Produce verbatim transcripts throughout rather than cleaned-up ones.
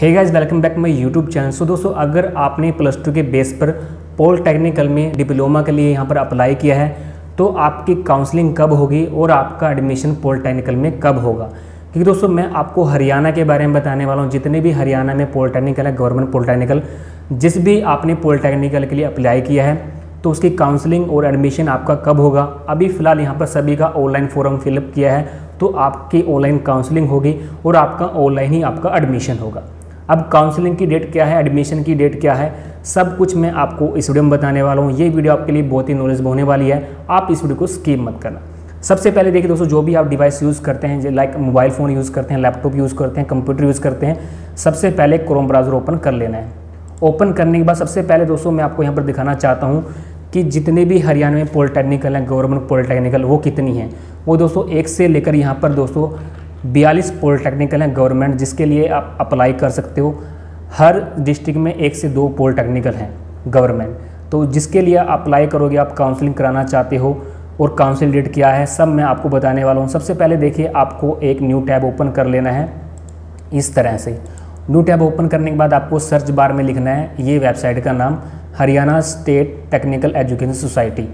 Hey guys, welcome back my YouTube channel. So दोस्तों, अगर आपने प्लस टू के बेस पर पॉलिटेक्निकल में डिप्लोमा के लिए यहाँ पर अप्लाई किया है तो आपकी काउंसलिंग कब होगी और आपका एडमिशन पॉलिटेक्निकल में कब होगा। क्योंकि दोस्तों मैं आपको हरियाणा के बारे में बताने वाला हूँ। जितने भी हरियाणा में पॉलिटेक्निकल है, गवर्नमेंट पॉलिटेक्निकल, जिस भी आपने पॉलिटेक्निकल के लिए अप्लाई किया है तो उसकी काउंसलिंग और एडमिशन आपका कब होगा। अभी फ़िलहाल यहाँ पर सभी का ऑनलाइन फॉर्म फिलअप किया है तो आपकी ऑनलाइन काउंसलिंग होगी और आपका ऑनलाइन ही आपका एडमिशन होगा। अब काउंसलिंग की डेट क्या है, एडमिशन की डेट क्या है, सब कुछ मैं आपको इस वीडियो में बताने वाला हूँ। ये वीडियो आपके लिए बहुत ही नॉलेजेबल होने वाली है, आप इस वीडियो को स्किप मत करना। सबसे पहले देखिए दोस्तों, जो भी आप डिवाइस यूज़ करते हैं, लाइक मोबाइल फ़ोन यूज़ करते हैं, लैपटॉप यूज़ करते हैं, कंप्यूटर यूज़ करते हैं, सबसे पहले क्रोम ब्राउज़र ओपन कर लेना है। ओपन करने के बाद सबसे पहले दोस्तों मैं आपको यहाँ पर दिखाना चाहता हूँ कि जितने भी हरियाणा में पॉलिटेक्निकल हैं, गवर्नमेंट पॉलिटेक्निकल, वो कितनी हैं। वो दोस्तों एक से लेकर यहाँ पर दोस्तों बयालीस पॉलिटेक्निकल हैं गवर्नमेंट, जिसके लिए आप अप्लाई कर सकते हो। हर डिस्ट्रिक्ट में एक से दो पॉलिटेक्निकल हैं गवर्नमेंट, तो जिसके लिए अप्लाई करोगे, आप काउंसलिंग कराना चाहते हो और काउंसलिंग डेट क्या है, सब मैं आपको बताने वाला हूँ। सबसे पहले देखिए, आपको एक न्यू टैब ओपन कर लेना है इस तरह से। न्यू टैब ओपन करने के बाद आपको सर्च बार में लिखना है ये वेबसाइट का नाम, Haryana state technical education society,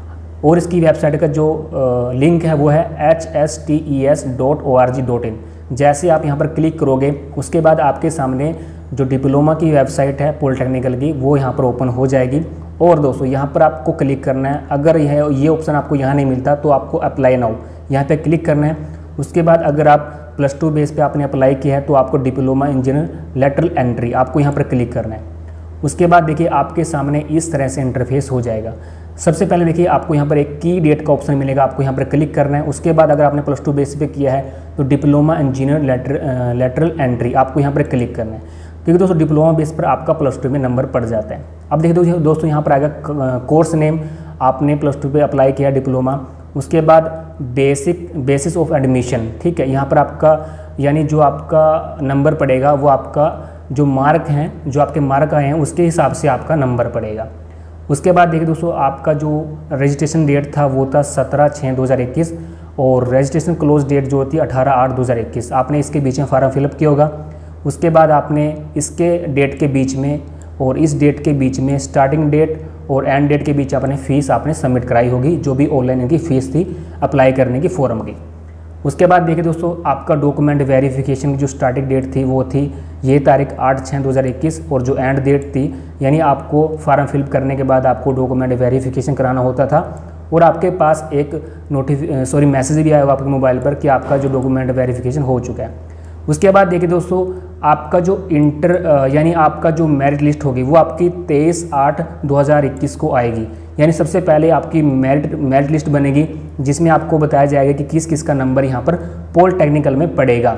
और इसकी वेबसाइट का जो लिंक है वो है H S T E S dot O R G dot in. जैसे आप यहाँ पर क्लिक करोगे उसके बाद आपके सामने जो डिप्लोमा की वेबसाइट है पॉलिटेक्निकल की, वो यहाँ पर ओपन हो जाएगी। और दोस्तों यहाँ पर आपको क्लिक करना है। अगर यह ये ऑप्शन आपको यहाँ नहीं मिलता तो आपको अप्लाई नाउ यहाँ पे क्लिक करना है। उसके बाद अगर आप प्लस टू बेस पे आपने अप्लाई किया है तो आपको डिप्लोमा इंजीनियर लेटरल एंट्री आपको यहाँ पर क्लिक करना है। उसके बाद देखिए आपके सामने इस तरह से इंटरफेस हो जाएगा। सबसे पहले देखिए आपको यहाँ पर एक की डेट का ऑप्शन मिलेगा, आपको यहाँ पर क्लिक करना है। उसके बाद अगर आपने प्लस टू बेस पे किया है तो diploma engineer letter lateral entry आपको यहाँ पर क्लिक करना है, क्योंकि दोस्तों डिप्लोमा बेस पर आपका प्लस टू में नंबर पड़ जाता है। अब देखिए दोस्तों यहाँ पर आएगा कोर्स नेम, आपने प्लस टू पे अप्लाई किया डिप्लोमा। उसके बाद बेसिक बेसिस ऑफ एडमिशन, ठीक है, यहाँ पर आपका यानी जो आपका नंबर पड़ेगा वो आपका जो मार्क हैं, जो आपके मार्क आए हैं उसके हिसाब से आपका नंबर पड़ेगा। उसके बाद देखिए दोस्तों, आपका जो रजिस्ट्रेशन डेट था वो था सत्रह छः दो हज़ार इक्कीस और रजिस्ट्रेशन क्लोज डेट जो होती है अठारह आठ दो हज़ार इक्कीस। आपने इसके बीच में फॉर्म फिलअप किया होगा। उसके बाद आपने इसके डेट के बीच में और इस डेट के बीच में स्टार्टिंग डेट और एंड डेट के बीच आपने फ़ीस आपने सबमिट कराई होगी, जो भी ऑनलाइन इनकी फ़ीस थी अप्लाई करने की फॉर्म की। उसके बाद देखिए दोस्तों, आपका डॉक्यूमेंट वेरिफिकेशन की जो स्टार्टिंग डेट थी वो थी ये तारीख आठ छः दो हज़ार इक्कीस और जो एंड डेट थी, यानी आपको फॉर्म फिलअप करने के बाद आपको डॉक्यूमेंट वेरिफिकेशन कराना होता था और आपके पास एक नोटिफि सॉरी मैसेज भी आया होगा आपके मोबाइल पर कि आपका जो डॉक्यूमेंट वेरिफिकेशन हो चुका है। उसके बाद देखिए दोस्तों, आपका जो इंटर यानी आपका जो मेरिट लिस्ट होगी वो आपकी तेईस आठ दो हज़ार इक्कीस को आएगी। यानी सबसे पहले आपकी मेरिट मेरिट लिस्ट बनेगी जिसमें आपको बताया जाएगा कि किस किस का नंबर यहाँ पर पॉलिटेक्निकल में पड़ेगा।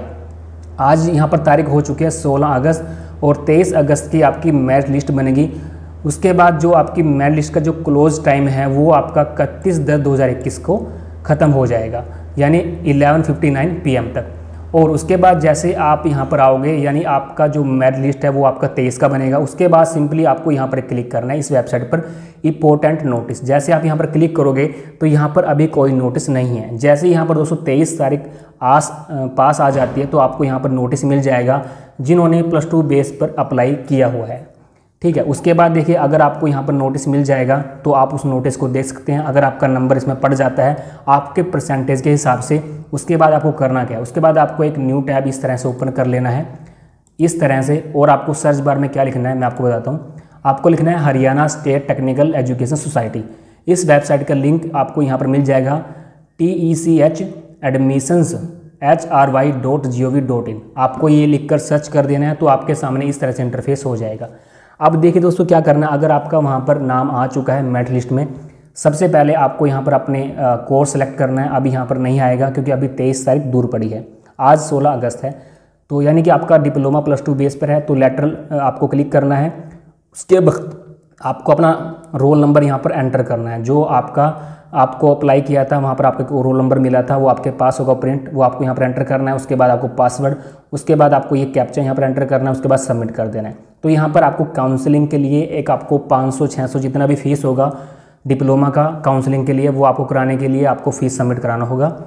आज यहाँ पर तारीख हो चुकी है सोलह अगस्त और तेईस अगस्त की आपकी मेरिट लिस्ट बनेगी। उसके बाद जो आपकी मेरिट लिस्ट का जो क्लोज टाइम है वो आपका इकतीस दस दो हज़ार इक्कीस को ख़त्म हो जाएगा, यानी ग्यारह उनसठ पी एम तक। और उसके बाद जैसे आप यहाँ पर आओगे, यानी आपका जो मेरिट लिस्ट है वो आपका तेईस का बनेगा। उसके बाद सिंपली आपको यहाँ पर क्लिक करना है इस वेबसाइट पर इंपॉर्टेंट नोटिस। जैसे आप यहाँ पर क्लिक करोगे तो यहाँ पर अभी कोई नोटिस नहीं है। जैसे यहाँ पर दोस्तों तेईस तारीख आस पास आ जाती है तो आपको यहाँ पर नोटिस मिल जाएगा जिन्होंने प्लस टू बेस पर अप्लाई किया हुआ है, ठीक है। उसके बाद देखिए, अगर आपको यहाँ पर नोटिस मिल जाएगा तो आप उस नोटिस को देख सकते हैं। अगर आपका नंबर इसमें पड़ जाता है आपके परसेंटेज के हिसाब से, उसके बाद आपको करना क्या है, उसके बाद आपको एक न्यू टैब इस तरह से ओपन कर लेना है इस तरह से। और आपको सर्च बार में क्या लिखना है मैं आपको बताता हूँ। आपको लिखना है Haryana state technical education society. इस वेबसाइट का लिंक आपको यहाँ पर मिल जाएगा, T E C H admissions H R Y dot G O V dot in. आपको ये लिख कर सर्च कर देना है तो आपके सामने इस तरह से इंटरफेस हो जाएगा। अब देखिए दोस्तों क्या करना है, अगर आपका वहाँ पर नाम आ चुका है मेरिट लिस्ट में, सबसे पहले आपको यहाँ पर अपने कोर्स सेलेक्ट करना है। अभी यहाँ पर नहीं आएगा क्योंकि अभी तेईस तारीख दूर पड़ी है, आज सोलह अगस्त है, तो यानी कि आपका डिप्लोमा प्लस टू बेस पर है तो लेटरल आपको क्लिक करना है। उसके बाद आपको अपना रोल नंबर यहाँ पर एंटर करना है। जो आपका आपको अप्लाई किया था वहाँ पर आपको रोल नंबर मिला था वो आपके पास होगा प्रिंट, वो आपको यहाँ पर एंटर करना है। उसके बाद आपको पासवर्ड, उसके बाद आपको ये कैप्चा यहाँ पर एंटर करना है, उसके बाद सबमिट कर देना है। तो यहाँ पर आपको काउंसलिंग के लिए एक आपको पाँच सौ छः सौ जितना भी फीस होगा डिप्लोमा का काउंसलिंग के लिए, वो आपको कराने के लिए आपको फ़ीस सबमिट कराना होगा।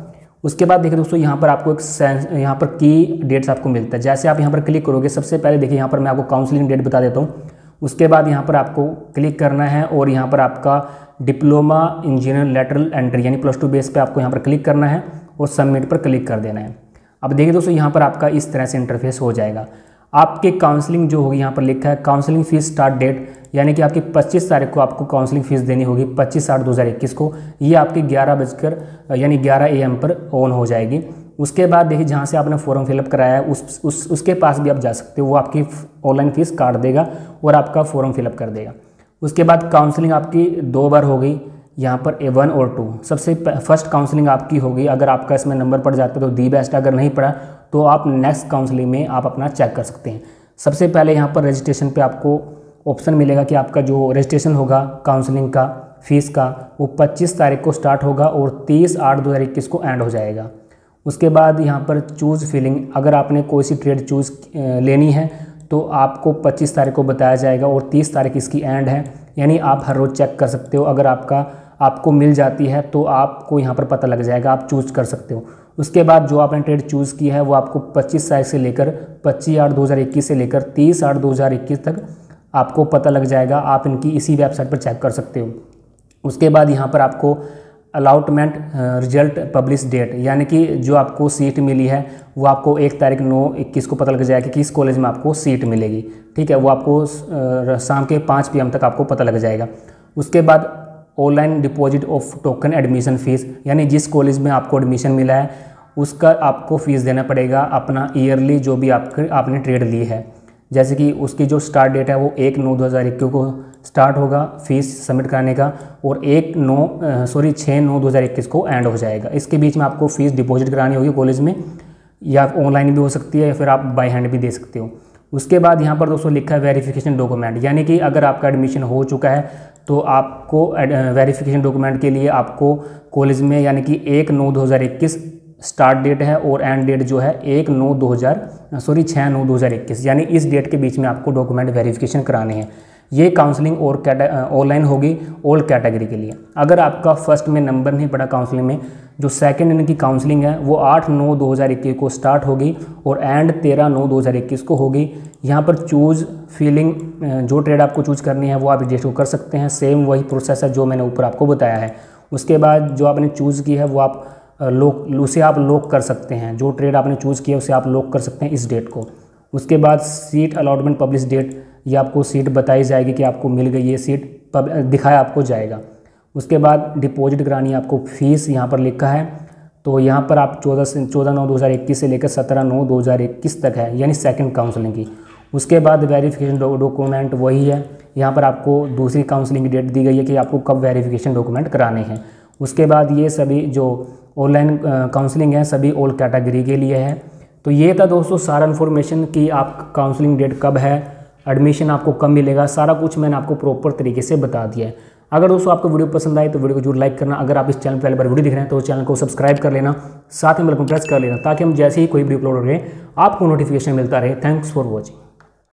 उसके बाद देखिए दोस्तों यहाँ पर आपको एक यहाँ पर की डेट्स आपको मिलता है। जैसे आप यहाँ पर क्लिक करोगे, सबसे पहले देखिए यहाँ पर मैं आपको काउंसलिंग डेट बता देता हूँ। उसके बाद यहाँ पर आपको क्लिक करना है और यहाँ पर आपका डिप्लोमा इंजीनियर लेटरल एंट्री यानी प्लस टू बेस पे आपको यहाँ पर क्लिक करना है और सबमिट पर क्लिक कर देना है। अब देखिए दोस्तों यहाँ पर आपका इस तरह से इंटरफेस हो जाएगा। आपके काउंसलिंग जो होगी यहाँ पर लिखा है काउंसलिंग फीस स्टार्ट डेट, यानी कि आपकी पच्चीस तारीख को आपको काउंसलिंग फीस देनी होगी, पच्चीस आठ दो हज़ार इक्कीस को। ये आपकी ग्यारह बजकर यानी ग्यारह ए एम पर ऑन हो जाएगी। उसके बाद देखिए जहाँ से आपने फॉर्म फिलअप कराया है उस, उस उसके पास भी आप जा सकते हो, वो आपकी ऑनलाइन फीस काट देगा और आपका फॉर्म फिलअप कर देगा। उसके बाद काउंसलिंग आपकी दो बार हो गई यहाँ पर ए वन और टू। सबसे फर्स्ट काउंसलिंग आपकी होगी, अगर आपका इसमें नंबर पड़ जाता है तो दी बेस्ट, अगर नहीं पड़ा तो आप नेक्स्ट काउंसलिंग में आप अपना चेक कर सकते हैं। सबसे पहले यहाँ पर रजिस्ट्रेशन पे आपको ऑप्शन मिलेगा कि आपका जो रजिस्ट्रेशन होगा काउंसलिंग का फीस का वो पच्चीस तारीख को स्टार्ट होगा और तीस आठ दो हज़ार इक्कीस को एंड हो जाएगा। उसके बाद यहाँ पर चूज़ फीलिंग, अगर आपने कोई सी ट्रेड चूज़ लेनी है तो आपको पच्चीस तारीख को बताया जाएगा और तीस तारीख इसकी एंड है, यानी आप हर रोज़ चेक कर सकते हो। अगर आपका आपको मिल जाती है तो आपको यहाँ पर पता लग जाएगा, आप चूज़ कर सकते हो। उसके बाद जो आपने ट्रेड चूज़ की है वो आपको पच्चीस तारीख से लेकर पच्चीस आठ दो हज़ार इक्कीस से लेकर तीस आठ दो हज़ार इक्कीस तक आपको पता लग जाएगा। आप इनकी इसी वेबसाइट पर चेक कर सकते हो। उसके बाद यहाँ पर आपको अलॉटमेंट रिजल्ट पब्लिश डेट, यानी कि जो आपको सीट मिली है वो आपको एक तारीख नौ इक्कीस को पता लग जाएगा कि किस कॉलेज में आपको सीट मिलेगी। ठीक है, वो आपको शाम के पाँच पी एम तक आपको पता लग जाएगा। उसके बाद online deposit of token admission fees, यानी जिस कॉलेज में आपको एडमिशन मिला है उसका आपको फ़ीस देना पड़ेगा अपना ईयरली, जो भी आपके आपने ट्रेड ली है। जैसे कि उसकी जो स्टार्ट डेट है वो एक नौ दो हज़ार इक्कीस को स्टार्ट होगा फीस सबमिट कराने का और एक नौ सॉरी छः नौ दो हज़ार इक्कीस को एंड हो जाएगा। इसके बीच में आपको फ़ीस डिपॉजिट करानी होगी कॉलेज में, या ऑनलाइन भी हो सकती है या फिर आप बाय हैंड भी दे सकते हो। उसके बाद यहाँ पर दोस्तों लिखा है वेरिफिकेशन डॉक्यूमेंट, यानी कि अगर आपका एडमिशन हो चुका है तो आपको वेरिफिकेशन डॉक्यूमेंट के लिए आपको कॉलेज में, यानी कि एक नौ दो हज़ार इक्कीस स्टार्ट डेट है और एंड डेट जो है एक नौ दो हज़ार सॉरी छः नौ दो हज़ार इक्कीस, यानी इस डेट के बीच में आपको डॉक्यूमेंट वेरिफिकेशन कराने हैं। ये काउंसलिंग और ऑनलाइन होगी ऑल कैटेगरी के लिए। अगर आपका फर्स्ट में नंबर नहीं पड़ा काउंसलिंग में, जो सेकंड इनकी काउंसलिंग है वो आठ नौ दो हज़ार इक्कीस को स्टार्ट होगी और एंड तेरह नौ दो हज़ार इक्कीस को होगी। यहाँ पर चूज़ फीलिंग, जो ट्रेड आपको चूज़ करनी है वो आप रजिस्टर कर सकते हैं। सेम वही प्रोसेस है जो मैंने ऊपर आपको बताया है। उसके बाद जो आपने चूज़ की है वो आप लॉक उसे आप लॉक कर सकते हैं, जो ट्रेड आपने चूज़ किया उसे आप लॉक कर सकते हैं इस डेट को। उसके बाद सीट अलॉटमेंट पब्लिश डेट, ये आपको सीट बताई जाएगी कि आपको मिल गई ये सीट, पब दिखाया आपको जाएगा। उसके बाद डिपॉजिट करानी आपको फ़ीस यहाँ पर लिखा है, तो यहाँ पर आप चौदह से चौदह नौ दो हज़ार इक्कीस से लेकर सत्रह नौ दो हज़ार इक्कीस तक है, यानी सेकंड काउंसलिंग की। उसके बाद वेरिफिकेशन डॉक्यूमेंट वही है, यहाँ पर आपको दूसरी काउंसलिंग की डेट दी गई है कि आपको कब वेरिफिकेशन डॉक्यूमेंट कराने हैं। उसके बाद ये सभी जो ऑनलाइन काउंसलिंग है सभी ऑल कैटेगरी के लिए है। तो ये था दोस्तों सारा इन्फॉर्मेशन कि आप काउंसलिंग डेट कब है, एडमिशन आपको कब मिलेगा, सारा कुछ मैंने आपको प्रॉपर तरीके से बता दिया है। अगर दोस्तों आपको वीडियो पसंद आए तो वीडियो को जरूर लाइक करना। अगर आप इस चैनल पर पहली बार वीडियो देख रहे हैं तो चैनल को सब्सक्राइब कर लेना, साथ में बेल आइकन प्रेस कर लेना ताकि हम जैसे ही कोई वीडियो अपलोड करें आपको नोटिफिकेशन मिलता रहे। Thanks for watching.